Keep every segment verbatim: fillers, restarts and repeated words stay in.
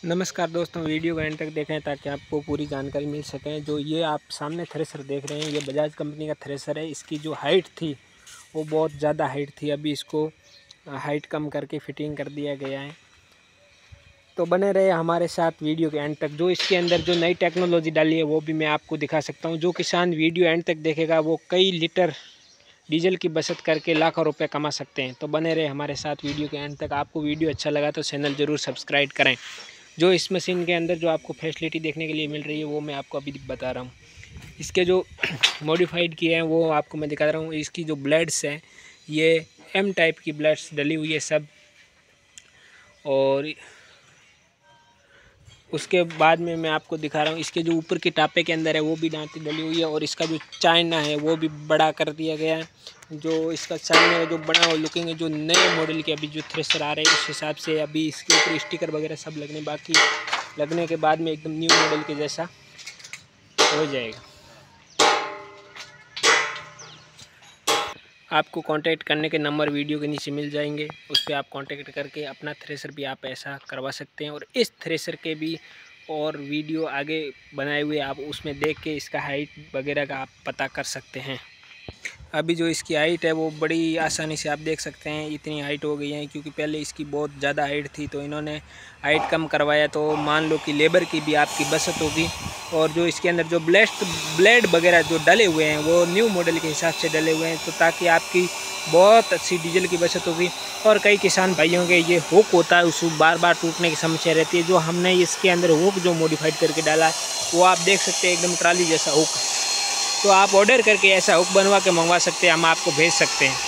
नमस्कार दोस्तों, वीडियो को एंड तक देखें ताकि आपको पूरी जानकारी मिल सके। जो ये आप सामने थ्रेसर देख रहे हैं, ये बजाज कंपनी का थ्रेसर है। इसकी जो हाइट थी वो बहुत ज़्यादा हाइट थी, अभी इसको हाइट कम करके फिटिंग कर दिया गया है। तो बने रहे हमारे साथ वीडियो के एंड तक। जो इसके अंदर जो नई टेक्नोलॉजी डाली है वो भी मैं आपको दिखा सकता हूँ। जो किसान वीडियो एंड तक देखेगा वो कई लीटर डीजल की बचत करके लाखों रुपए कमा सकते हैं। तो बने रहे हमारे साथ वीडियो के एंड तक। आपको वीडियो अच्छा लगा तो चैनल ज़रूर सब्सक्राइब करें। जो इस मशीन के अंदर जो आपको फैसिलिटी देखने के लिए मिल रही है वो मैं आपको अभी बता रहा हूँ। इसके जो मॉडिफाइड किए हैं वो आपको मैं दिखा रहा हूँ। इसकी जो ब्लेड्स हैं ये एम टाइप की ब्लेड्स डली हुई है सब, और उसके बाद में मैं आपको दिखा रहा हूँ इसके जो ऊपर के टापे के अंदर है वो भी दांती डली हुई है, और इसका जो चाइना है वो भी बड़ा कर दिया गया है। जो इसका चाइना का जो बड़ा हुआ लुकिंग है, जो नए मॉडल के अभी जो थ्रेसर आ रहे हैं उस हिसाब से अभी इसके ऊपर स्टिकर वगैरह सब लगने बाकी, लगने के बाद में एकदम न्यू मॉडल के जैसा हो जाएगा। आपको कांटेक्ट करने के नंबर वीडियो के नीचे मिल जाएंगे, उस पर आप कांटेक्ट करके अपना थ्रेसर भी आप ऐसा करवा सकते हैं। और इस थ्रेसर के भी और वीडियो आगे बनाए हुए आप उसमें देख के इसका हाइट वगैरह का आप पता कर सकते हैं। अभी जो इसकी हाइट है वो बड़ी आसानी से आप देख सकते हैं इतनी हाइट हो गई है, क्योंकि पहले इसकी बहुत ज़्यादा हाइट थी तो इन्होंने हाइट कम करवाया। तो मान लो कि लेबर की भी आपकी बचत होगी। और जो इसके अंदर जो ब्लेड ब्लेड वगैरह जो डले हुए हैं वो न्यू मॉडल के हिसाब से डले हुए हैं, तो ताकि आपकी बहुत अच्छी डीजल की बचत होगी। और कई किसान भाइयों के ये हुक होता है, उस बार बार टूटने की समस्या रहती है। जो हमने इसके अंदर हुक जो मॉडिफाइड करके डाला है वो आप देख सकते हैं एकदम ट्राली जैसा हुक है। तो आप ऑर्डर करके ऐसा हुक बनवा के मंगवा सकते हैं, हम आपको भेज सकते हैं।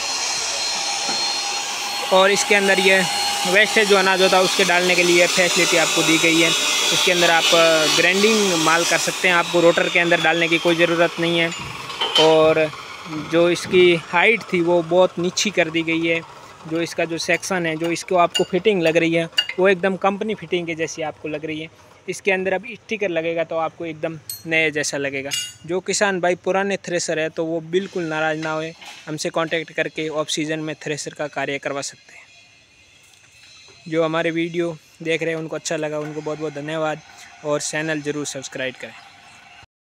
और इसके अंदर ये वेस्टेज जो अनाज होता है उसके डालने के लिए फैसिलिटी आपको दी गई है। इसके अंदर आप ग्राइंडिंग माल कर सकते हैं, आपको रोटर के अंदर डालने की कोई ज़रूरत नहीं है। और जो इसकी हाइट थी वो बहुत नीची कर दी गई है। जो इसका जो सेक्शन है, जो इसको आपको फिटिंग लग रही है वो एकदम कंपनी फिटिंग के जैसी आपको लग रही है। इसके अंदर अब स्टिकर लगेगा तो आपको एकदम नए जैसा लगेगा। जो किसान भाई पुराने थ्रेसर है तो वो बिल्कुल नाराज़ ना होए, हमसे कांटेक्ट करके ऑफ सीज़न में थ्रेसर का कार्य करवा सकते हैं। जो हमारे वीडियो देख रहे हैं उनको अच्छा लगा, उनको बहुत बहुत धन्यवाद, और चैनल ज़रूर सब्सक्राइब करें।